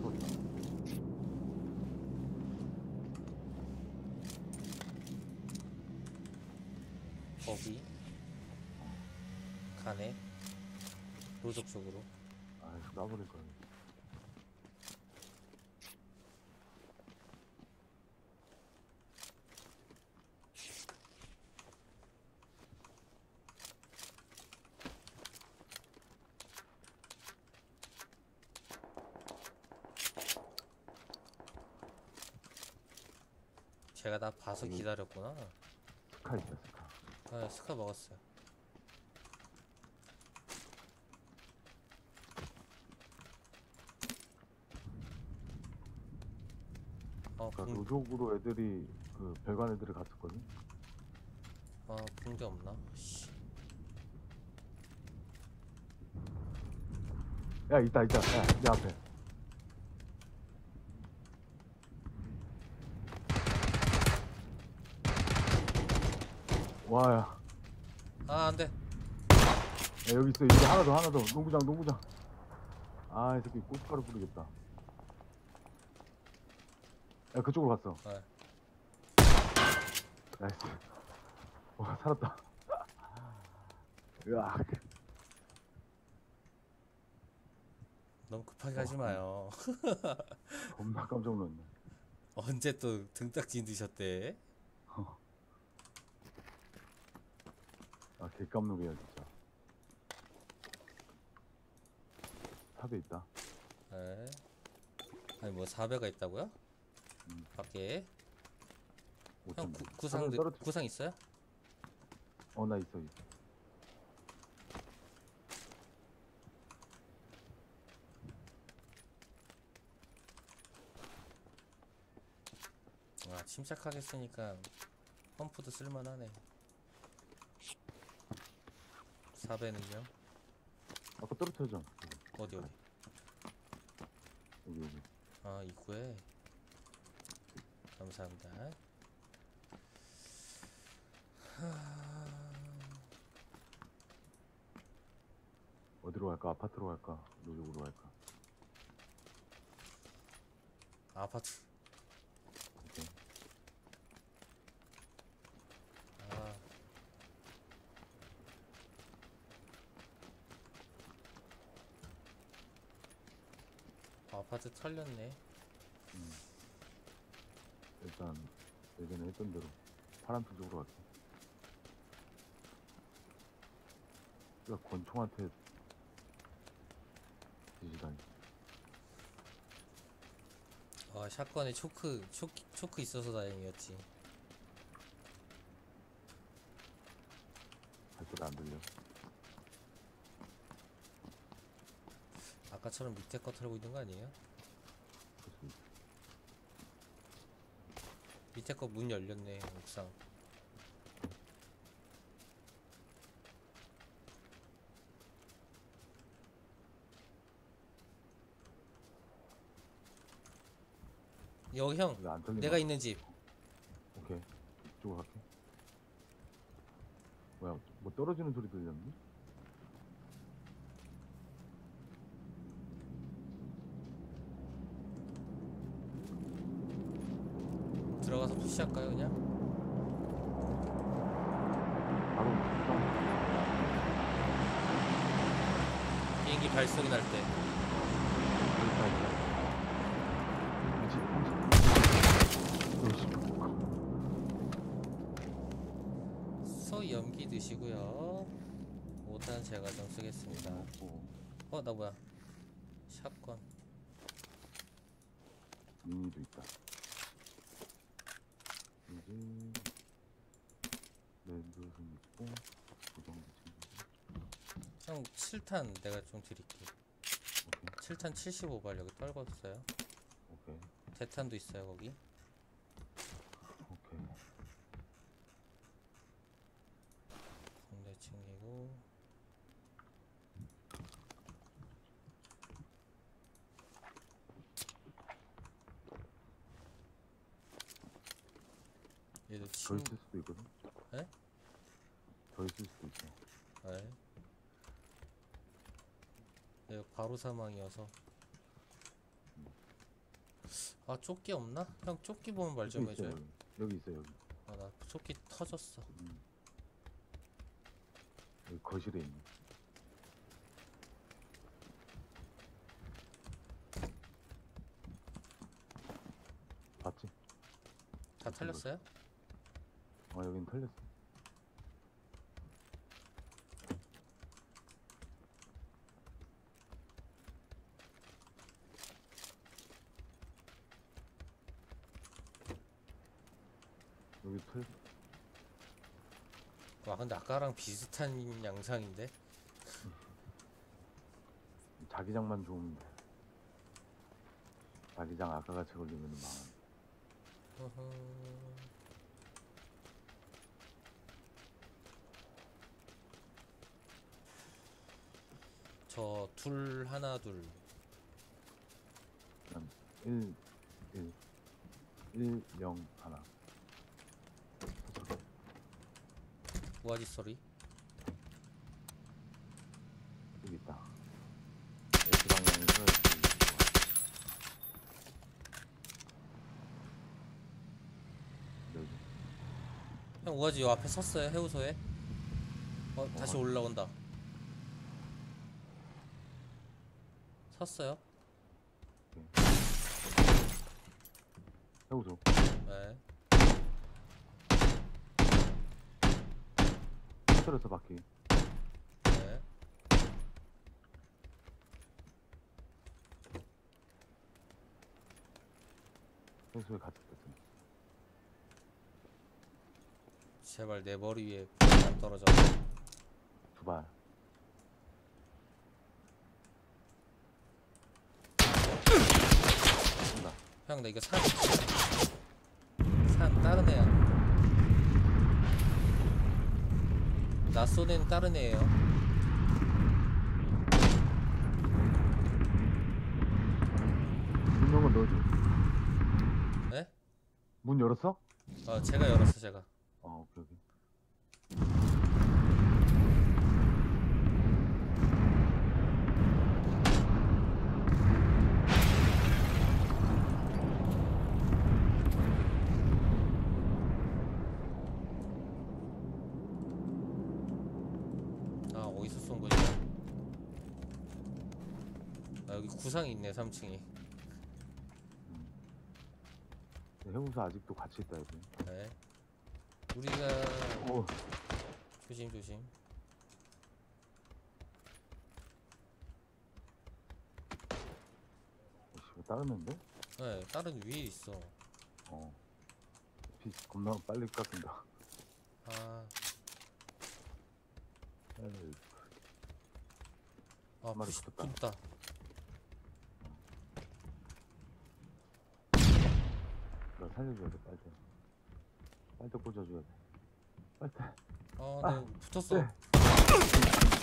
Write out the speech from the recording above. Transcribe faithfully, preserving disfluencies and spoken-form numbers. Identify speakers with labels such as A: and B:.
A: 소리가.
B: 거기 가네. 도적 쪽으로.
A: 아, 쏴버릴 거야.
B: 제가 나 봐서
A: 여기
B: 기다렸구나.
A: 스카 있다, 스카.
B: 아, 스카 먹었어요. 어,
A: 그러니까
B: 붕,
A: 노족으로 애들이 그 별관 애들이 갔었거든.
B: 아, 붕대 없나? 씨.
A: 야, 있다, 있다. 야, 내 앞에. 와, 야.
B: 아, 안 돼.
A: 야, 여기 있어. 여기 하나 더, 하나 더. 농구장, 농구장. 아, 이 새끼 고춧가루 뿌리겠다. 야, 그쪽으로 갔어.
B: 네.
A: 나이스. 와, 살았다. 으악.
B: 너무 급하게 가지 마요.
A: 겁나 깜짝 놀랐네.
B: 언제 또 등딱지 드셨대?
A: 아, 개 깜놀이야, 진짜. 탑에 있다.
B: 네. 아니 뭐 사배가 있다고요?
A: 음.
B: 밖에. 형
A: 오천.
B: 구, 구상
A: 떨어뜨...
B: 구상 있어요?
A: 어, 나 있어, 있어.
B: 아, 침착하게 쓰니까 펌프도 쓸만하네. 사배는요?
A: 아까 떨어뜨려줘.
B: 어디 어디?
A: 여기, 여기.
B: 아, 입구에. 감사합니다.
A: 어디로 갈까? 아파트로 갈까? 노족으로 갈까?
B: 아파트.
A: 오케이.
B: 아, 아파트 털렸네.
A: 음. 일단 예전에 했던 대로 파란색 쪽으로 갈게. 야, 권총한테 뒤지다니.
B: 아, 샷건에 초크 초크 초크 있어서 다행이었지.
A: 발소리 안 들려.
B: 아까처럼 밑에 거 털고 있는 거 아니에요?
A: 그렇지.
B: 밑에 거 문 열렸네, 옥상. 여기 형,
A: 이거 안 털리나?
B: 내가 있는 집.
A: 오케이. 이쪽으로 갈게. 뭐야, 뭐 떨어지는 소리 들렸니?
B: 들어가서 푸시할까요, 그냥?
A: 바로 형.
B: 비행기 발소리 날 때. 소 연기 드시고요. 오 탄 제가 좀 쓰겠습니다. 어, 나 뭐야? 샷건.
A: 미니도 있다. 이제 랜드는 있고 고정도 챙기고.
B: 형 칠 탄 내가 좀 드릴게.
A: 오케이.
B: 칠 탄 칠십오 발 여기 떨궜어요.
A: 오케이.
B: 대탄도 있어요 거기.
A: 오케이.
B: 붕대 챙기고. 얘도
A: 더
B: 침.
A: 있을 수도 있거든.
B: 에?
A: 더 있을 수도 있어.
B: 네. 얘 바로 사망이어서. 아 조끼 없나? 형 조끼 보면 말 좀
A: 여기 있어요,
B: 해줘요.
A: 여기. 여기 있어 여기.
B: 아 나 조끼 터졌어.
A: 음. 여기 거실에 있네. 봤지?
B: 다 털렸어요?
A: 어 여긴 털렸어. 여기 털렸어.
B: 와 근데 아까랑 비슷한 양상인데?
A: 자기장만 좋으면 돼. 자기장 아까 같이 걸리면 망한.
B: 어허... 저 둘 하나 둘.
A: 그냥 일, 일, 일, 영, 하나.
B: 우아지 소리.
A: 여기 있다. S 방향에서 여기 여기.
B: 형 우아지 요 앞에 섰어요 해우소에. 어 다시
A: 어.
B: 올라온다. 섰어요.
A: 해우소.
B: 네.
A: 틀어서 바퀴.
B: 네.
A: 해우소에 같이 떴어.
B: 제발 내 머리 위에 안 떨어져.
A: 두 발. 쏜다.
B: 형 나 이거 산. 산 다른 애야. 나 쏘는 다른 애예요.
A: 문 열고 넣어줘.
B: 네?
A: 문 열었어?
B: 어 제가 열었어 제가.
A: 어, 오케이, 오케이.
B: 아 어디서 쏜 거지? 아 여기 구상이 있네 삼 층에.
A: 해우소 아직도 같이 있다, 여기.
B: 네. 우리가
A: 오,
B: 조심 조심.
A: 씨, 따르는데?
B: 네 다른 위에 있어.
A: 어. 피 겁나 빨리 깎인다.
B: 아,
A: 에이,
B: 아
A: 마리
B: 푸시
A: 붙었다.
B: 붙다.
A: 나 살려줘야 돼, 빨대. 빨대 꽂아줘야 돼. 빨대.
B: 아, 네 붙었어.
A: 네.